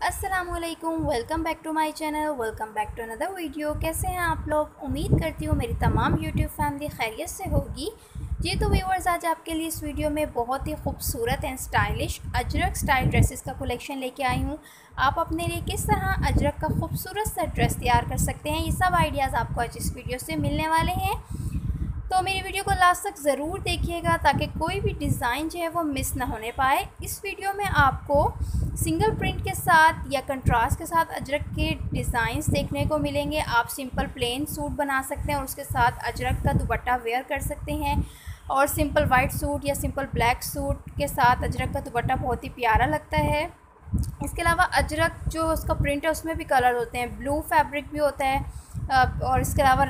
अस्सलामुअलैकुम, welcome back to my channel. Welcome back to another video. कैसे हैं आप लोग? उम्मीद करती हूँ मेरी तमाम यूट्यूब फैमिली खैरियत से होगी। जी तो व्यूअर्स, आज आपके लिए इस वीडियो में बहुत ही खूबसूरत and stylish Ajrak style dresses का कलेक्शन लेके आई हूँ। आप अपने लिए किस तरह अजरक का खूबसूरत सा ड्रेस तैयार कर सकते हैं, ये सब आइडियाज़ आपको आज इस वीडियो से मिलने वाले हैं। तो मेरी वीडियो को लास्ट तक ज़रूर देखिएगा ताकि कोई भी डिज़ाइन जो है वो मिस ना होने पाए। इस वीडियो में आपको सिंगल प्रिंट के साथ या कंट्रास्ट के साथ अजरक के डिज़ाइंस देखने को मिलेंगे। आप सिंपल प्लेन सूट बना सकते हैं और उसके साथ अजरक का दुपट्टा वेयर कर सकते हैं। और सिंपल वाइट सूट या सिंपल ब्लैक सूट के साथ अजरक का दुपट्टा बहुत ही प्यारा लगता है। इसके अलावा अजरक जो उसका प्रिंट है उसमें भी कलर होते हैं, ब्लू फैब्रिक भी होता है और इसके अलावा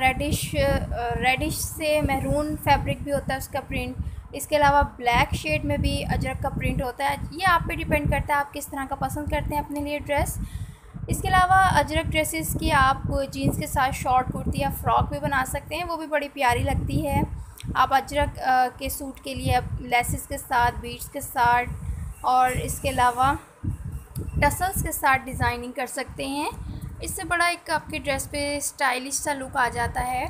रेडिश से मैरून फैब्रिक भी होता है उसका प्रिंट। इसके अलावा ब्लैक शेड में भी अजरक का प्रिंट होता है। ये आप पे डिपेंड करता है आप किस तरह का पसंद करते हैं अपने लिए ड्रेस। इसके अलावा अजरक ड्रेसेस की आप जीन्स के साथ शॉर्ट कुर्ती या फ्रॉक भी बना सकते हैं, वो भी बड़ी प्यारी लगती है। आप अजरक के सूट के लिए लेसेस के साथ, बीड्स के साथ और इसके अलावा टसल्स के साथ डिज़ाइनिंग कर सकते हैं। इससे बड़ा एक आपके ड्रेस पे स्टाइलिश सा लुक आ जाता है।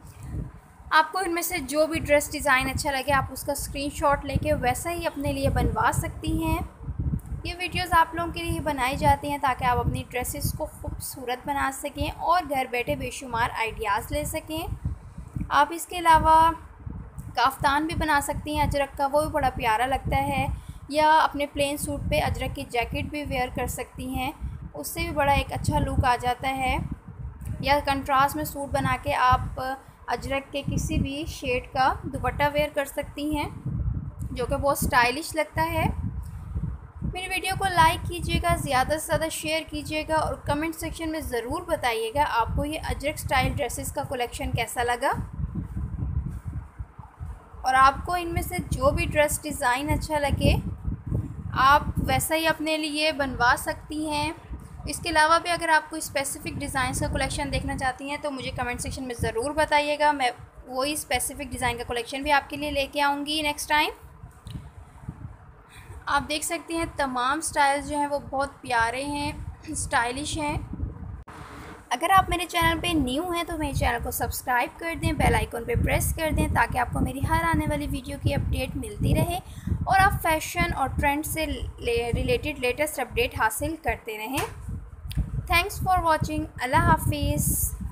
आपको इनमें से जो भी ड्रेस डिज़ाइन अच्छा लगे आप उसका स्क्रीनशॉट लेके वैसा ही अपने लिए बनवा सकती हैं। ये वीडियोस आप लोगों के लिए बनाई जाती हैं ताकि आप अपनी ड्रेसेस को खूबसूरत बना सकें और घर बैठे बेशुमार आइडियाज़ ले सकें। आप इसके अलावा काफ्तान भी बना सकती हैं अजरक का, वो भी बड़ा प्यारा लगता है। या अपने प्लेन सूट पे अजरक की जैकेट भी वेयर कर सकती हैं, उससे भी बड़ा एक अच्छा लुक आ जाता है। या कंट्रास्ट में सूट बना के आप अजरक के किसी भी शेड का दुपट्टा वेयर कर सकती हैं जो कि बहुत स्टाइलिश लगता है। मेरी वीडियो को लाइक कीजिएगा, ज़्यादा से ज़्यादा शेयर कीजिएगा और कमेंट सेक्शन में ज़रूर बताइएगा आपको ये अजरक स्टाइल ड्रेसेस का कलेक्शन कैसा लगा और आपको इनमें से जो भी ड्रेस डिज़ाइन अच्छा लगे आप वैसा ही अपने लिए बनवा सकती हैं। इसके अलावा भी अगर आप कोई स्पेसिफ़िक डिज़ाइन का कलेक्शन देखना चाहती हैं तो मुझे कमेंट सेक्शन में ज़रूर बताइएगा। मैं वही स्पेसिफ़िक डिज़ाइन का कलेक्शन भी आपके लिए लेके आऊँगी नेक्स्ट टाइम। आप देख सकती हैं तमाम स्टाइल्स जो हैं वो बहुत प्यारे हैं, स्टाइलिश हैं। अगर आप मेरे चैनल पे न्यू हैं तो मेरे चैनल को सब्सक्राइब कर दें, बेल आइकन पे प्रेस कर दें ताकि आपको मेरी हर आने वाली वीडियो की अपडेट मिलती रहे और आप फैशन और ट्रेंड से रिलेटेड लेटेस्ट अपडेट हासिल करते रहें। Thanks for watching. अल्लाह हाफिज़।